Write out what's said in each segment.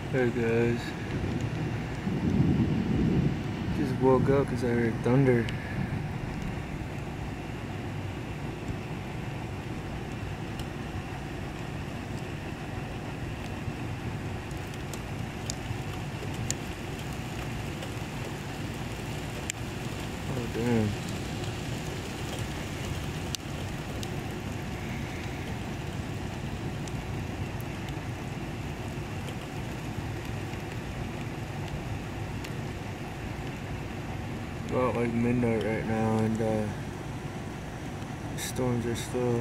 Hey guys, just woke up because I heard thunder. Oh damn. About like midnight right now, and storms are still.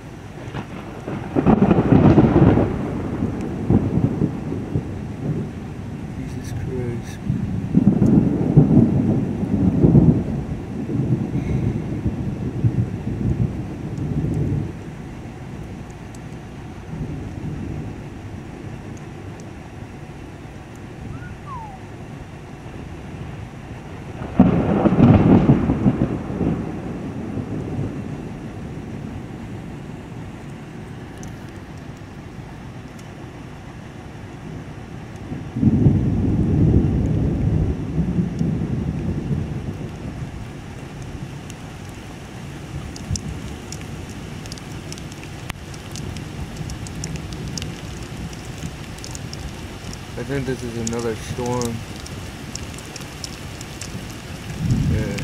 Jesus Christ. I think this is another storm. Yeah.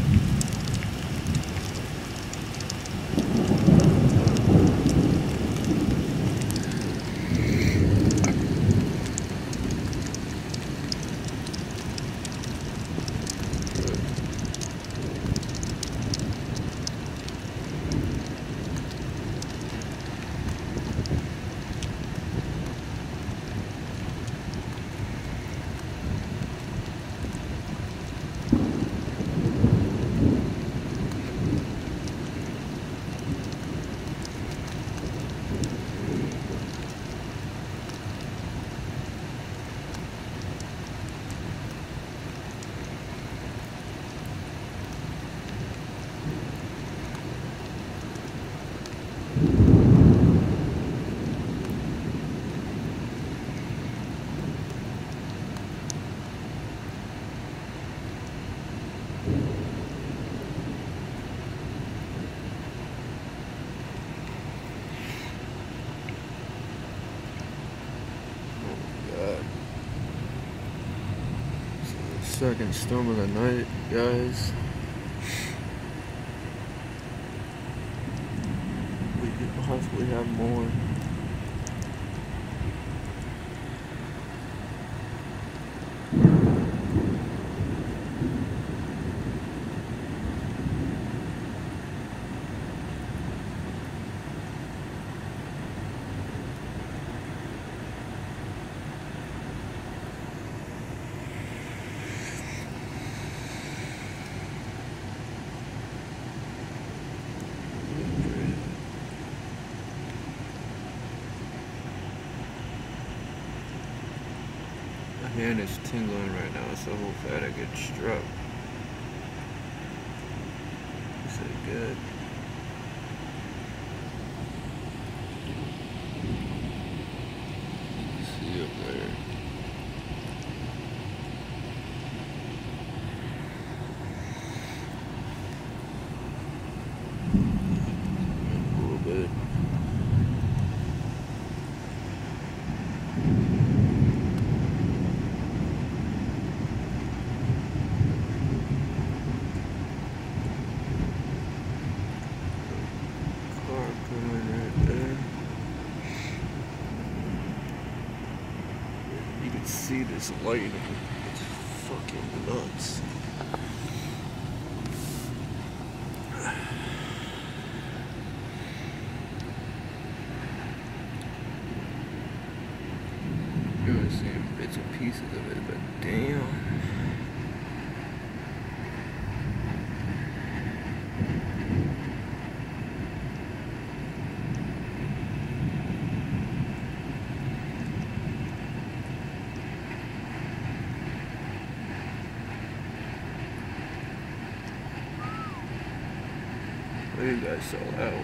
Second storm of the night, guys. We could possibly have more. My hand is tingling right now, so hopefully I don't get struck. This is good. See up there. A little bit. See this light, it's fucking nuts. You're gonna see bits and pieces of it, but damn. What do you guys sell out?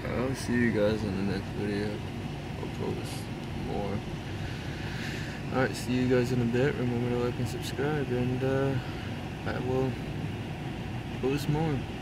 I'll see you guys in the next video. I'll post more. Alright, see you guys in a bit. Remember to like and subscribe, and I will post more.